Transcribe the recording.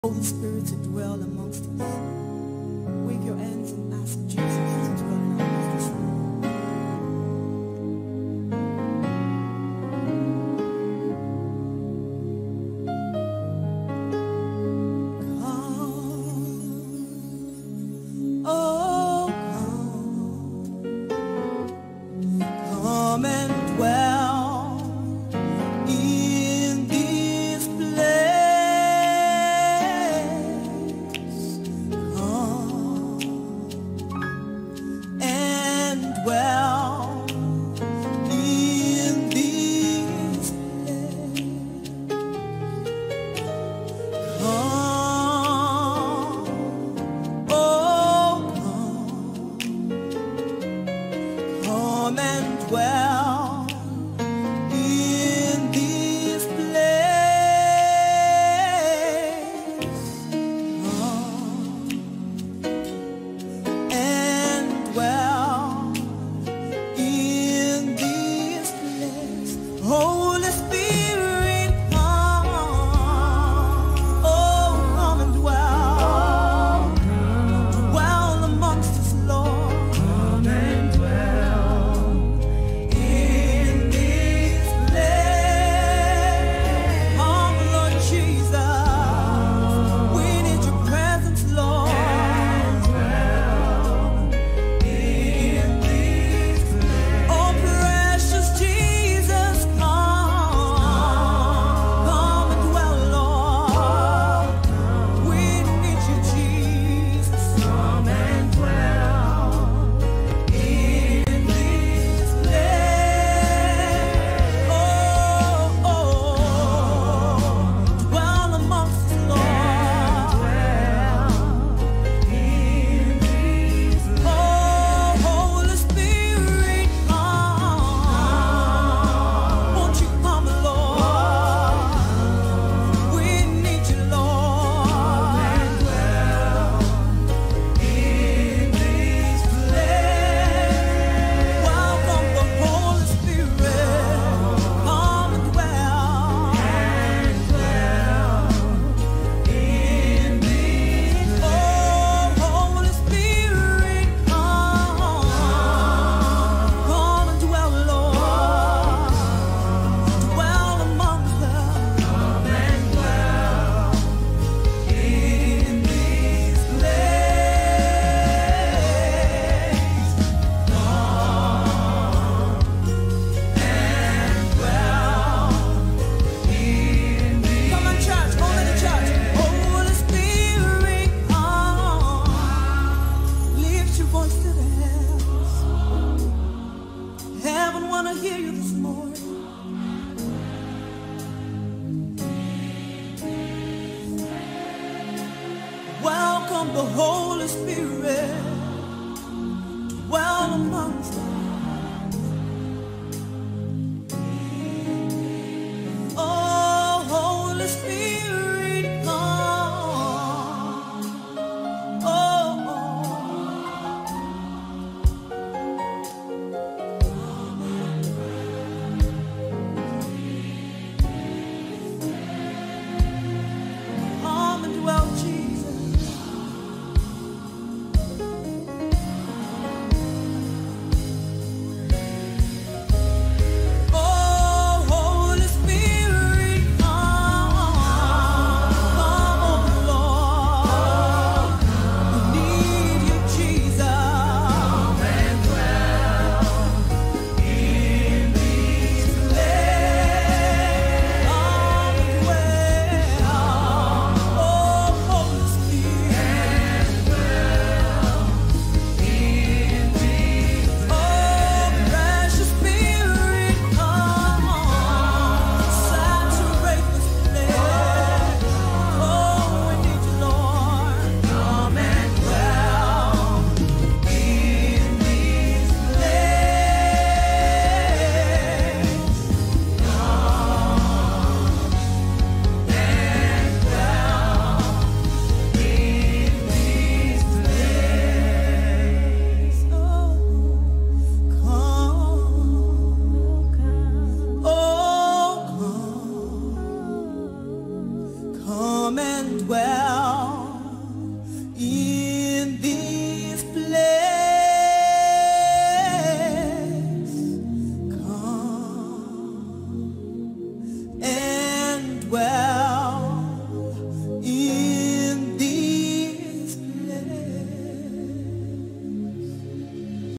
Holy Spirit to dwell amongst us. Wave your hands and ask Jesus to dwell in our midst this morning. Come, oh come and dwell in this place. Come and dwell in this place. Come, oh come and dwell in this place. Come and dwell in this place. Holy Spirit, come. Oh, come and dwell. Dwell amongst us, Lord. Come and dwell in this place. Come, Lord Jesus. We need your presence, Lord. In this place. Oh, precious Jesus, come and dwell, Lord. We need you, Jesus. Come and dwell in this place. Oh, dwell amongst us, Lord. In this place. Oh, Holy Spirit, come. Won't you come, Lord? We need you, Lord. And dwell in this place. Welcome the Holy Spirit. Come and dwell. And dwell in this. Oh, Holy Spirit, come. Come and dwell, Lord. Dwell among us. Come and dwell in this place. Come on, church, only the church. Holy Spirit, come. Lift your voice to the heavens. Heaven wanna hear you this morning. Welcome the Holy Spirit. Dwell amongst us. Oh, Holy Spirit, come. Oh, come and dwell, Jesus. well.